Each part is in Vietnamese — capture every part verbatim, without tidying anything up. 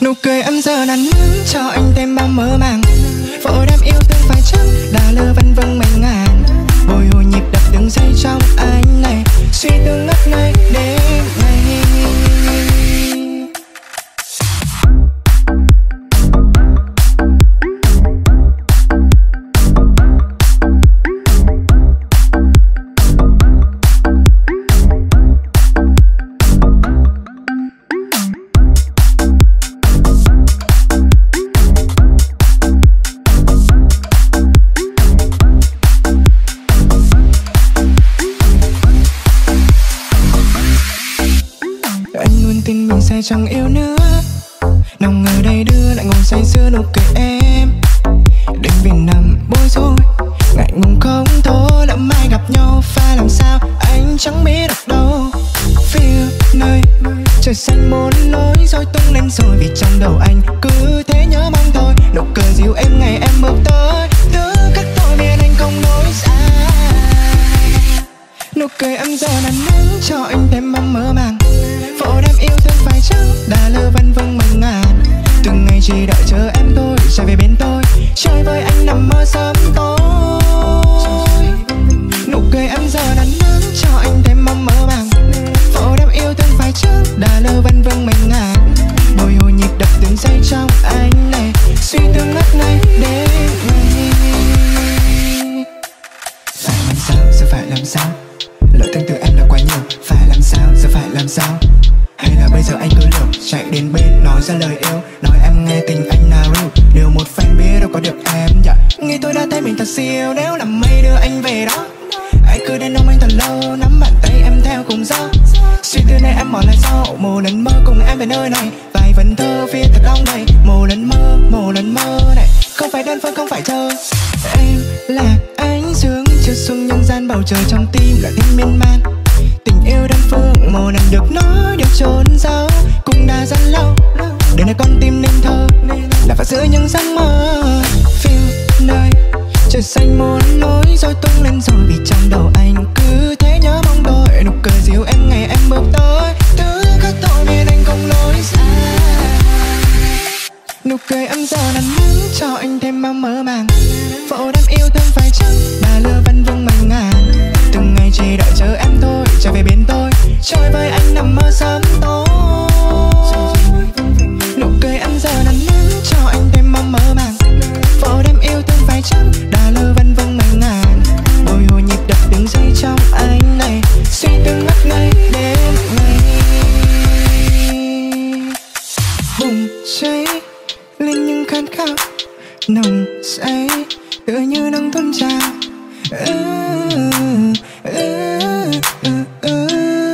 Nụ cười em giờ nắn cho anh thêm bao mơ màng. Vội đem yêu thương phải chăng đã lơ vân vân mấy ngàn. Bồi hồi nhịp đập từng giây trong anh này, suy tư ngất ngây đêm ngày. Tình mình sẽ chẳng yêu nữa, nào ngờ đây đưa lại ngồi say sưa nụ cười em. Đêm vì nằm bối rối, ngại ngùng không thôi, lỡ mai gặp nhau phải làm sao anh chẳng biết được đâu. Phía nơi trời xanh muốn lối rồi tung lên rồi, vì trong đầu anh cứ thế nhớ mong thôi. Nụ cười dịu em ngày em bước tới, thứ cách tôi biết anh không nói xa. Nụ cười em giờ nắn nắng cho anh thêm mong mơ màng. Vội đem yêu thương phải chăng đã lơ vân vân mấy ngàn. Từng ngày chỉ đợi chờ em thôi trở về bên tôi, chơi với anh nằm mơ sớm tối. Nụ cười em giờ nắn nắng cho anh thêm mong mơ màng. Vội đem yêu thương phải chăng đã lơ vân vân mấy ngàn. Bồi hồi nhịp đập từng giây trong anh này, suy tư ngất ngây đêm ngày. Phải làm sao, giờ phải làm sao? Lời tương từ em đã quá nhiều, phải làm sao, giờ phải làm sao? Hay là bây giờ anh cứ liều chạy đến bên nói ra lời yêu, nói em nghe tình anh nào real. Điều một fan biết đâu có được em, yeah. Nghĩ tôi đã thấy mình thật siêu, nếu là mây đưa anh về đó. Anh cứ đến ôm anh thật lâu, nắm bàn tay em theo cùng gió. Suy tư này em bỏ lại sau, một lần mơ cùng em về nơi này. Vài vần thơ viết thật đong đầy, một lần mơ, một lần mơ này. Không phải đơn phương, không phải chờ. Em là ánh dương chiếu xuống nhân gian, bầu trời trong tim là thêm miên man. Tình yêu đơn phương một lần được nói được trốn giấu, cũng đã rất lâu. Đời này con tim nên thơ, là phải giữ những giấc mơ. Phiêu nơi trời xanh muốn lối rồi tung lên rồi, vì trong đầu anh cứ thế nhớ mong tôi. Nụ cười dịu em ngày em bước tới, thứ khác tôi biết anh không lối xa. Nụ cười em giờ nắn nắng cho anh thêm mong mơ màng. Vội đem yêu thương phải chăng đã lơ vân vân mấy ngàn. Từng ngày chỉ đợi chờ em thôi trở về bên tôi, chơi với anh nằm mơ sớm tối. Nụ cười em giờ nắn nắng cho anh thêm mong mơ màng. Vội đem yêu thương phải chăng đã lơ vân vân mấy ngàn. Bồi hồi nhịp đập từng giây trong anh này, suy tư ngất ngây đêm ngày. Bùng cháy lên những khát khao nồng say, tựa như nắng tuôn trào. Ừ, ừ, ừ, ừ.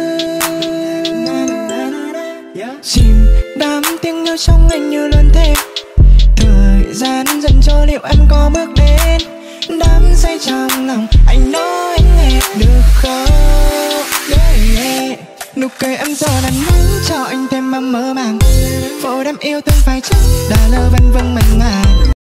Chìm đắm tiếng yêu trong anh như lớn thêm. Thời gian dần trôi liệu em có bước đến đắm say trong lòng anh nói anh nghe được không? Yeah, yeah. Nụ cười em giờ nắn nắng cho anh thêm mong mơ màng. Vội đem yêu thương phải chăng đã lơ vân vân mấy ngàn.